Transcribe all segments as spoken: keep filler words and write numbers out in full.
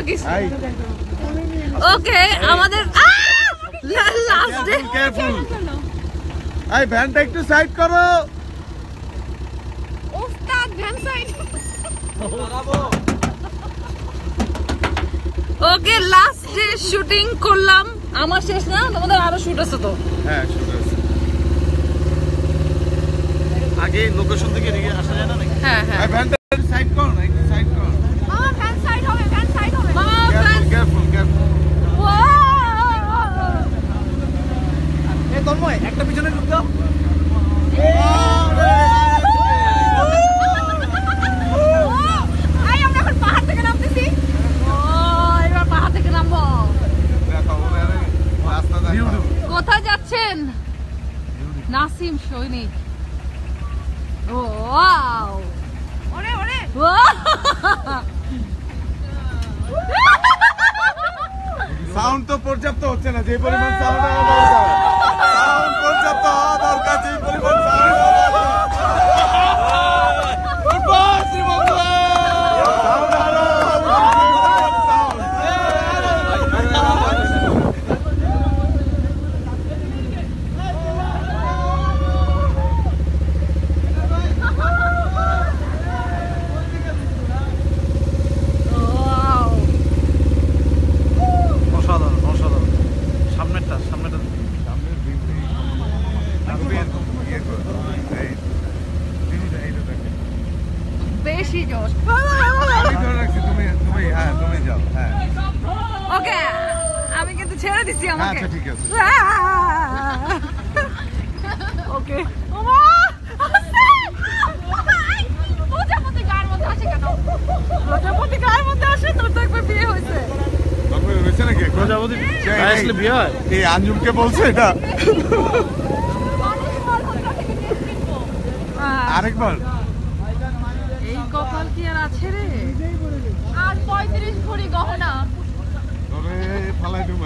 থাকিস। ওকে আমাদের last day. Careful. এই ভ্যানটা একটু সাইড করো। ওস্তাদ van side. Okay last day shooting করলাম। আমার শেষ না, তোমাদের আরো শুট আছে তো? হ্যাঁ শুট আছে। আগে লোকেশন থেকে এদিকে আসা যায় না নাকি? হ্যাঁ হ্যাঁ। এই ভ্যানটা সাইড করো না, একটু সাইড করো। মামা ভ্যান সাইড হবে, ভ্যান সাইড হবে। মামা ভ্যান কেয়ারফুল কেয়ারফুল। এই তন্ময় একটা পিছনে ঢুক দাও। আই আমরা এখন পাহাড় থেকে নামতেছি। ও এবার পাহাড় থেকে নামবো। কোথায় যাচ্ছেন? নাসিম সৈনিক। ও ওয়াও, ওরে ওরে সাউন্ড তো পর্যাপ্ত হচ্ছে না, যে পরিমাণ সাউন্ড সাউন্ড পর্যাপ্ত হওয়া দরকার, যে পরিমাণ সাউন্ড বেশি জোশ। ওকে আমি কিন্তু ছেড়ে দিছি আমাকে। আচ্ছা ঠিক আছে। ওকে ওমা প্রজাপতি গায়ের মধ্যে আসে কেন? প্রজাপতি গায়ের মধ্যে আসে? তোর তো একবার বিয়ে হয়েছে। হয়েছে নাকি? প্রজাপতি আসলে বিয়ে হয়? এই আঞ্জুমকে বলছে এটা। আরেকবার এই কপাল কি আর আছে রে? আর পঁয়ত্রিশ ভরি গহনা। তোরে ফালাই দেব।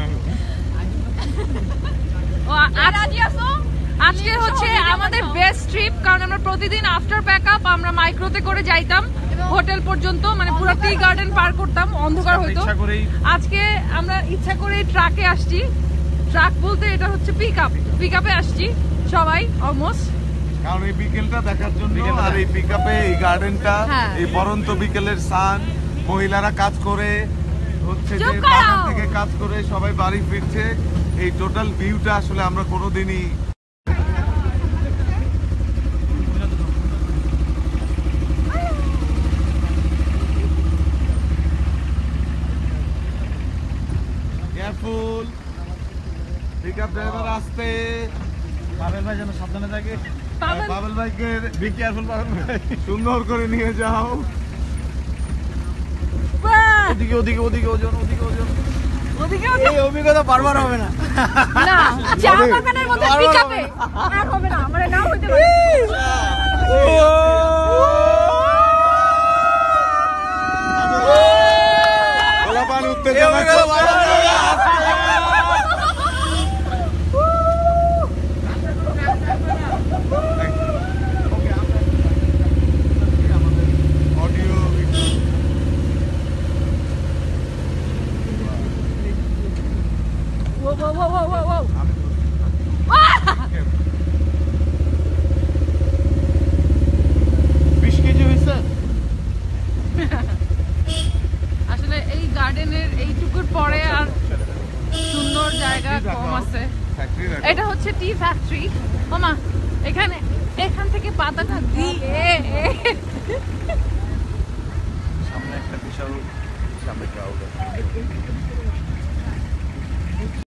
ও আর আজি আসো। আজকে হচ্ছে আমাদের বেস্ট ট্রিপ, কারণ আমরা প্রতিদিন আফটার প্যাকআপ আমরা মাইক্রোতে করে যাইতাম হোটেল পর্যন্ত, মানে পুরো টি গার্ডেন পার করতাম, অন্ধকার হইতো। আজকে আমরা ইচ্ছা করে ট্রাকে আসছি। ট্রাক বলতে এটা হচ্ছে পিকআপ, পিকআপে আসছি সবাই অলমোস্ট, কারণ এই বিকেলটা দেখার জন্য। আর এই পিকআপে এই গার্ডেনটা, এই পরন্ত বিকেলের সান, মহিলারা কাজ করে হচ্ছে যে বাগান থেকে কাজ করে সবাই বাড়ি ফিরছে, এই টোটাল ভিউটা আসলে আমরা কোনোদিনই কেয়ারফুল। পিকআপ ড্রাইভার আসতে, পাবেল ভাই যেন সাবধানে থাকে। পাবেল ভাইকে বি কেয়ারফুল, পাবেল ভাই সুন্দর করে নিয়ে যাও। ওদিকে ওদিকে ওদিকে ওজন, ওদিকে ওজন, ওদিকে এই অভিজ্ঞতা বারবার হবে না। না চা বাগানের মধ্যে পিকআপে আর হবে না, মানে নাও হইতে পারে। ওলা পান উত্তেজনা। Whoa, whoa, whoa, whoa, whoa. বিশ কেজি হয়েছে আসলে এই গার্ডেনের এইটুকুর পরে আর সুন্দর জায়গা কম আছে। এটা হচ্ছে টি ফ্যাক্টরি। মামা এখানে এখান থেকে পাতাটা দিয়ে সামনে একটা বিশাল সামনে